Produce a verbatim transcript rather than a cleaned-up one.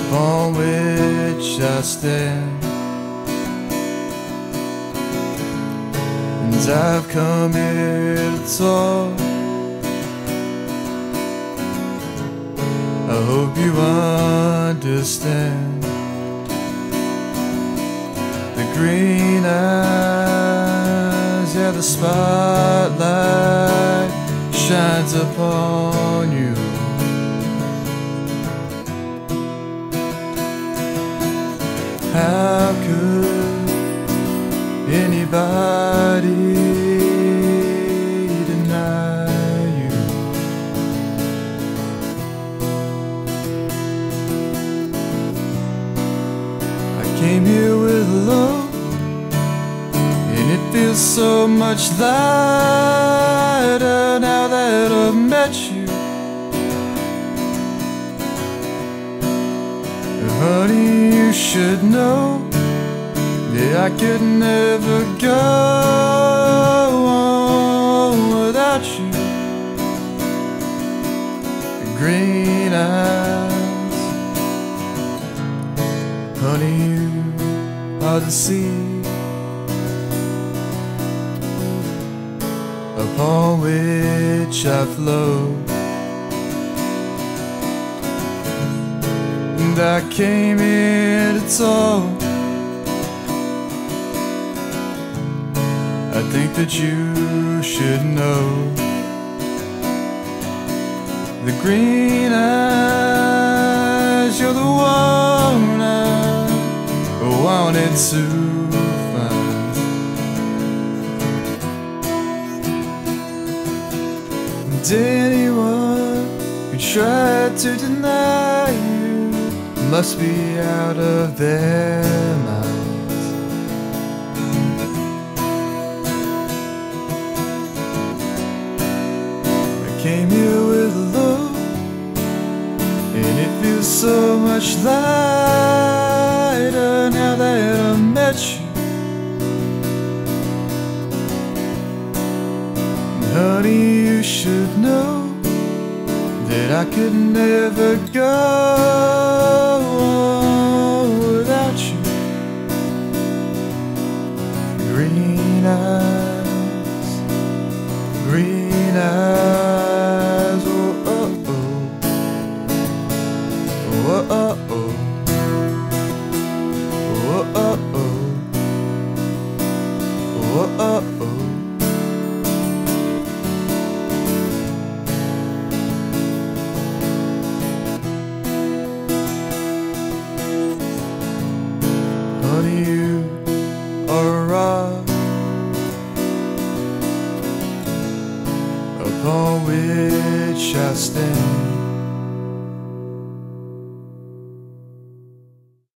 upon which I stand. And I've come here to talk. I hope you understand. The green eyes, yeah, the spotlight shines upon you. How could anybody deny you? I came here with love, and it feels so much lighter now that I've met you. Honey, you should know that I could never go on without you. Green eyes, honey, you are the sea upon which I float. And I came here to talk. I think that you should know. The green eyes, you're the one I wanted to find. And anyone who tried to deny you must be out of their minds. I came here with love, and it feels so much lighter now that I met you. And honey, you should know that I could never go on without you. Green eyes, green eyes, oh oh oh, oh oh oh, oh oh oh, oh oh oh. Honey, you are a rock upon which I stand.